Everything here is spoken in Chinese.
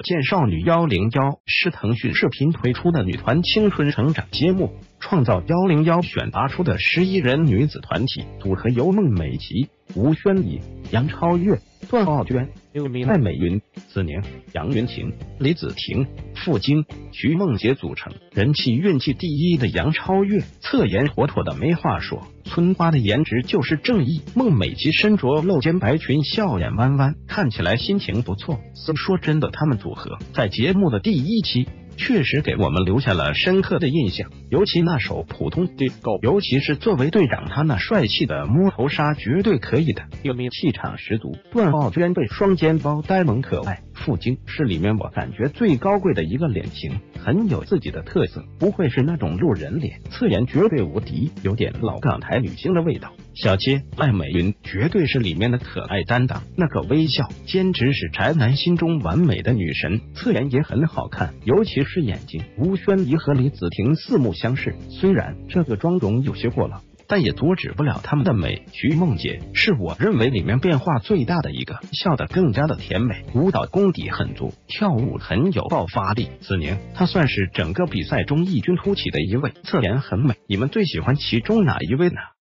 剑少女101是腾讯视频推出的女团青春成长节目，创造101选拔出的11人女子团体组合由孟美岐、吴宣仪、杨超越、段奥娟、赖美云、子宁、杨云晴、李子婷、傅菁、徐梦洁组成。人气运气第一的杨超越，侧颜妥妥的没话说，村花的颜值就是正义。孟美岐身着露肩白裙，笑眼弯弯，看起来心情不错。说真的，他们组合在节目的第一期确实给我们留下了深刻的印象，尤其那首普通 disco， 尤其是作为队长他那帅气的摸头杀绝对可以的，气场十足。段奥娟被双肩包呆萌可爱，傅菁是里面我感觉最高贵的一个脸型，很有自己的特色，不会是那种路人脸，侧颜绝对无敌，有点老港台女星的味道。小街赖美云绝对是里面的可爱担当，那个微笑简直是宅男心中完美的女神，侧颜也很好看，尤其是眼睛。吴宣仪和李子婷四目相视，虽然这个妆容有些过了，但也阻止不了他们的美。徐梦洁是我认为里面变化最大的一个，笑得更加的甜美，舞蹈功底很足，跳舞很有爆发力。子宁她算是整个比赛中异军突起的一位，侧颜很美。你们最喜欢其中哪一位呢？